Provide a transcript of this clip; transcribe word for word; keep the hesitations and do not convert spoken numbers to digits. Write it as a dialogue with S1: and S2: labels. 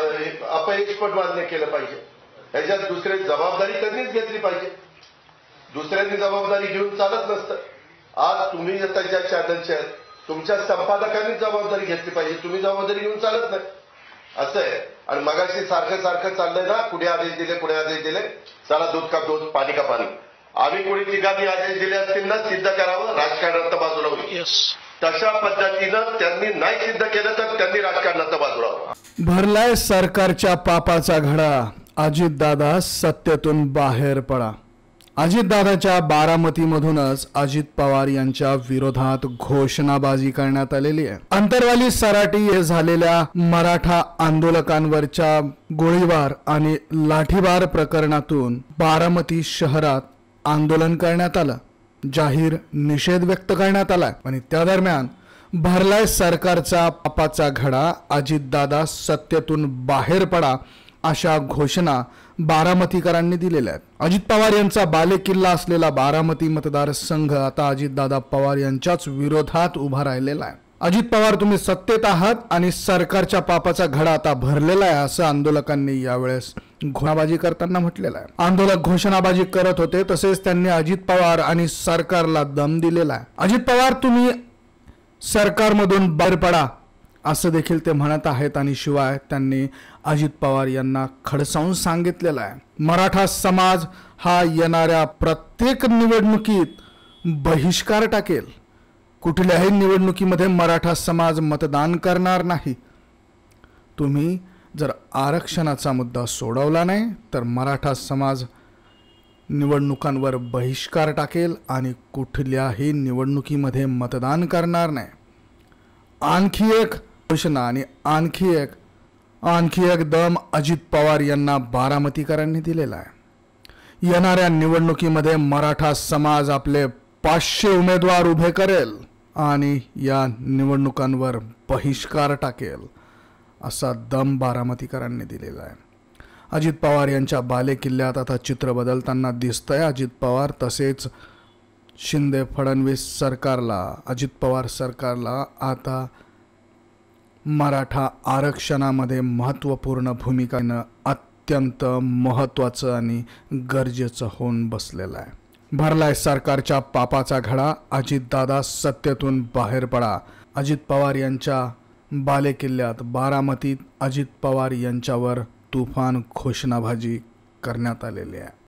S1: अपयशपट मान्य केलं पाहिजे. याच्यात दुसरी जबाबदारी त्यांनीच घेतली पाहिजे. दुसऱ्यांनी जबाबदारी घेऊन चालत नसतं. आज तुम्ही आता ज्या चॅनलचे आहेत तुमच्या संपादकांनी जबाबदारी घेतली पाहिजे. तुम्ही जबाबदारी घेऊन चालत नाही असं आहे. आणि मगाशी सारखं सारखं चाललंय ना, कुठे आदेश दिले कुठे आदेश दिले, चला दूध का दूध पाणी का पाणी. आम्ही कोणी तिघांनी आदेश दिले असतील ना सिद्ध करावं, राजकारणात बाजूला होईल. तशा पद्धतीनं त्यांनी नाही सिद्ध केलं तर त्यांनी राजकारणात बाजूला व्हावं.
S2: भरलाय सरकारच्या पापाचा घडा, अजितदादा सत्तेतून बाहेर पडा. अजितदादाच्या बारामतीमधूनच अजित पवार यांच्या विरोधात घोषणाबाजी करण्यात आलेली आहे. अंतरवाली सराटी हे झालेल्या मराठा आंदोलकांवरच्या गोळीबार आणि लाठीबार प्रकरणातून बारामती शहरात आंदोलन करण्यात आलं. जाहीर निषेध व्यक्त करण्यात आला आणि त्या दरम्यान भरलाय सरकारचा पापाचा घडा, अजितदादा सत्तेतून बाहेर पडा अशा घोषणा बारामतीकरांनी दिलेल्या आहेत. अजित पवार यांचा बालेकिल्ला असलेला बारामती मतदारसंघ आता अजितदादा पवार यांच्याच विरोधात उभा राहिलेला आहे. अजित पवार तुम्ही सत्तेत आहात आणि सरकारच्या पापाचा घडा आता भरलेला आहे असं आंदोलकांनी यावेळेस घोषणाबाजी करताना म्हटलेलं आहे. आंदोलक घोषणाबाजी करत होते तसेच त्यांनी अजित पवार आणि सरकारला दम दिलेला आहे. अजित पवार तुम्ही सरकारमधून बाहेर पडा असं देखील ते म्हणत आहेत आणि शिवाय त्यांनी अजित पवार यांना खडसावून सांगितलेलं आहे. मराठा समाज हा येणाऱ्या प्रत्येक निवडणुकीत बहिष्कार टाकेल. कुठल्याही निवडणुकीमध्ये मराठा समाज मतदान करणार नाही. तुम्ही जर आरक्षणाचा मुद्दा सोडवला नाही तर मराठा समाज निवडणुकांवर बहिष्कार टाकेल आणि कुठल्याही निवडणुकीमध्ये मतदान करणार नाही. आणखी एक घोषणा आणि आणखी एक आणखी एक दम अजित पवार यांना बारामतीकरांनी दिलेला आहे. येणाऱ्या निवडणुकीमध्ये मराठा समाज आपले पाचशे उमेदवार उभे करेल आणि या निवडणुकांवर बहिष्कार टाकेल असा दम बारामतीकरांनी दिलेला आहे. अजित पवार यांच्या बालेकिल्ल्यात आता चित्र बदलताना दिसतंय. अजित पवार तसेच शिंदे फडणवीस सरकारला, अजित पवार सरकारला आता मराठा आरक्षणामध्ये महत्त्वपूर्ण भूमिकानं अत्यंत महत्त्वाचं आणि गरजेचं होऊन बसलेलं आहे. भरलाय सरकारच्या पापाचा घडा, अजितदादा सत्तेतून बाहेर पडा. अजित पवार यांच्या बालेकिल्ल्यात बारामतीत अजित पवार यांच्यावर तुफान घोषणाबाजी करण्यात आलेली आहे.